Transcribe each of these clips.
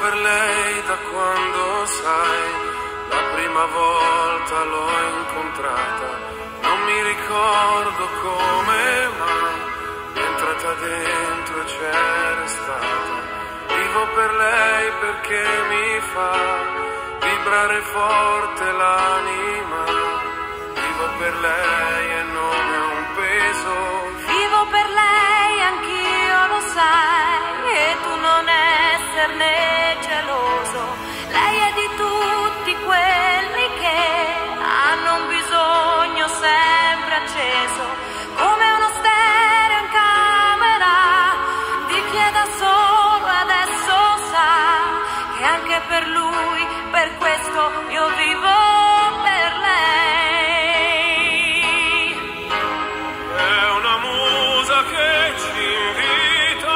per lei da quando, sai, la prima volta l'ho incontrata. Non mi ricordo come, ma è entrata dentro e c'è restata. Vivo per lei perché mi fa vibrare forte l'anima. Vivo per lei e non è un peso. Vivo per lei, anch'io lo sai, e tu non esserne geloso. Lei è di tutti quelli che hanno un bisogno sempre acceso, come uno stereo in camera di chi è da solo e adesso sa che anche per lui, per questo io vivo per lei. È una musa che ci invita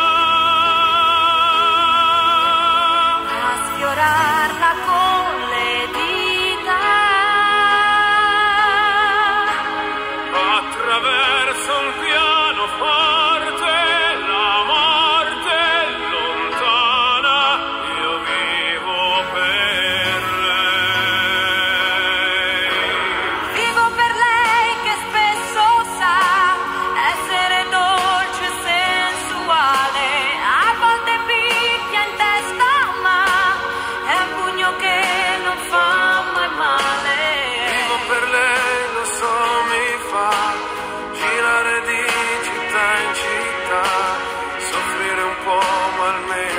A sfiorarla con le dita, attraverso un pianoforte, la morte è lontana, io vivo per lei. vivo per lei che spesso sa essere dolce e sensuale, a volte picchia in testa ma è un pugno che non fa mai male. Vivo per lei, lo so, mi fa girare di città in città, soffrire un po' ma almeno